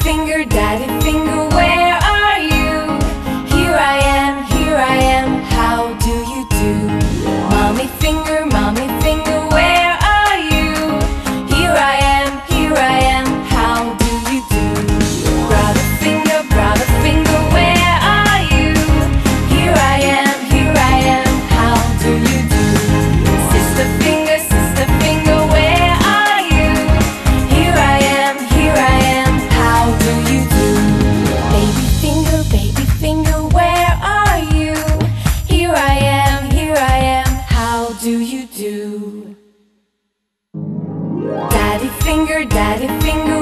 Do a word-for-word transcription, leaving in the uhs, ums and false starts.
finger, daddy finger, where are you? Here I am, here I am, how do you do? Mommy finger, mommy finger, where are you? Here I am, here I am, how do you do? Brother finger, brother finger, where are you? Here I am, here I am, how do you do? Sister finger, sister finger, where are you? Here I am, here I am, how do you do? Baby finger, baby finger, where are you? Here I am, here I am, how do you do? Daddy finger, daddy finger,